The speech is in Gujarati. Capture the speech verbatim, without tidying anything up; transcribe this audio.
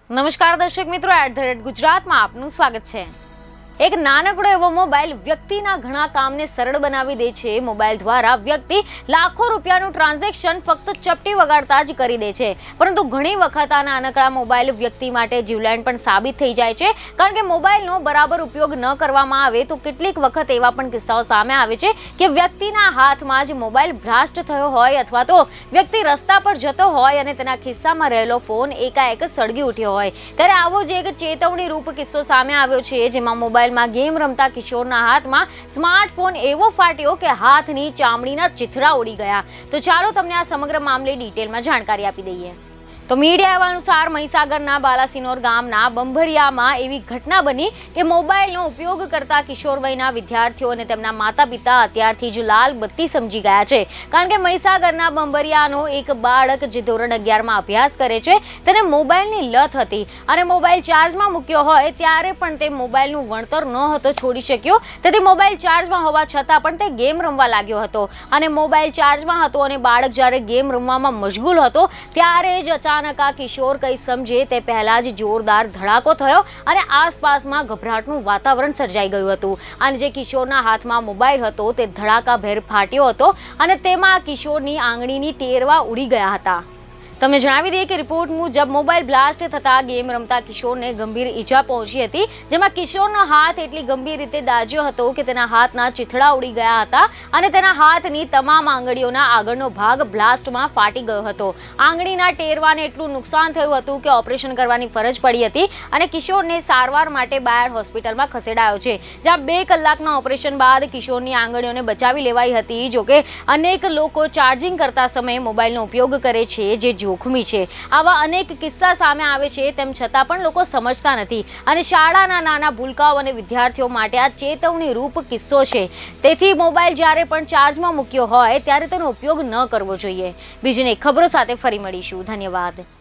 નમસ્કાર દર્શક મિત્રો, એટ ધ રેટ ગુજરાતમાં આપનું સ્વાગત છે। એક નાનકડો એવો મોબાઈલ વ્યક્તિના ઘણા કામને સરળ બનાવી દે છે। મોબાઈલ દ્વારા વ્યક્તિ લાખો રૂપિયાનું ટ્રાન્ઝેક્શન ફક્ત ચપટી વગાડતા જ કરી દે છે, પરંતુ ઘણી વખત આ નાનકડા મોબાઈલ વ્યક્તિ માટે જીવલેણ પણ સાબિત થઈ જાય છે, કારણ કે મોબાઈલનો બરાબર ઉપયોગ ન કરવામાં આવે તો કેટલીક વખત એવા પણ કિસ્સાઓ સામે આવે છે કે વ્યક્તિના હાથમાં જ મોબાઈલ બ્લાસ્ટ થયો હોય અથવા તો વ્યક્તિ રસ્તા પર જતો હોય અને તેના ખિસ્સામાં રહેલો ફોન એકાએક સળગી ઉઠ્યો હોય। ત્યારે આવો જ એક ચેતવણી રૂપ કિસ્સો સામે આવ્યો છે, જેમાં મોબાઈલ માં ગેમ રમતા કિશોરના હાથમાં સ્માર્ટફોન એવો ફાટ્યો કે હાથની ચામડીના ચીથડા ઉડી ગયા। તો ચાલો તમને આ સમગ્ર મામલે ડિટેલમાં જાણકારી આપી દઈએ। તો મીડિયા અહેવાલ અનુસાર મહીસાગરના બાલાસિનોર ગામના બંભરિયામાં એવી ઘટના બની કે મોબાઈલનો ઉપયોગ કરતા કિશોર વયના વિદ્યાર્થીઓ અને તેમના માતા પિતા અત્યારથી જ લાલ બત્તી સમજી ગયા છે, કારણ કે મહીસાગરના બંભરિયાનો એક બાળક જે ધોરણ અગિયારમાં અભ્યાસ કરે છે તેને મોબાઈલની લત હતી અને મોબાઈલ ચાર્જમાં મૂક્યો હોય ત્યારે પણ તે મોબાઈલનું વણતર ન હતો છોડી શક્યો। તેથી મોબાઈલ ચાર્જમાં હોવા છતાં પણ તે ગેમ રમવા લાગ્યો હતો અને મોબાઈલ ચાર્જમાં હતો અને બાળક જ્યારે ગેમ રમવામાં મશગુલ હતો ત્યારે જ અચાનક આ કિશોર કઈ સમજે તે પહેલા જ જોરદાર ધડાકો થયો અને આસપાસમાં ગભરાટનું વાતાવરણ સર્જાઈ ગયું હતું અને જે કિશોરના હાથમાં મોબાઈલ હતો તે ધડાકાભેર ફાટ્યો હતો અને તેમાં કિશોરની આંગળીની ટેરવા ઉડી ગયા હતા। તમને જણાવી દઈએ કે રિપોર્ટ મુજબ મોબાઈલ બ્લાસ્ટ થતા ગેમ રમતા કિશોરને ગંભીર ઈજા પહોંચી હતી, જેમાં કિશોરનો હાથ એટલી ગંભીર રીતે દાઝ્યો હતો કે તેના હાથના ચીથડા ઉડી ગયા હતા અને તેના હાથની તમામ આંગળીઓના આગળનો ભાગ બ્લાસ્ટમાં ફાટી ગયો હતો। આંગળીના ટેરવાને એટલું નુકસાન થયું હતું કે ઓપરેશન કરવાની ફરજ પડી હતી અને કિશોરને સારવાર માટે બાયડ હોસ્પિટલમાં ખસેડાયો છે, જ્યાં બે કલાકના ઓપરેશન બાદ કિશોરની આંગળીઓને બચાવી લેવાઈ હતી। જોકે અનેક લોકો ચાર્જિંગ કરતા સમયે મોબાઈલનો ઉપયોગ કરે છે, જે જોખમી છે। આવા અનેક કિસ્સા સામે આવે છે, તેમ છતાં પણ લોકો સમજતા નથી અને શાળાના નાના ભૂલકાઓ અને વિદ્યાર્થીઓ માટે આ ચેતવણી રૂપ કિસ્સો છે। તેથી મોબાઈલ જ્યારે પણ ચાર્જમાં મૂક્યો હોય ત્યારે તેનો ઉપયોગ ન કરવો જોઈએ। બીજીની ખબરો સાથે ફરી મળીશું। ધન્યવાદ।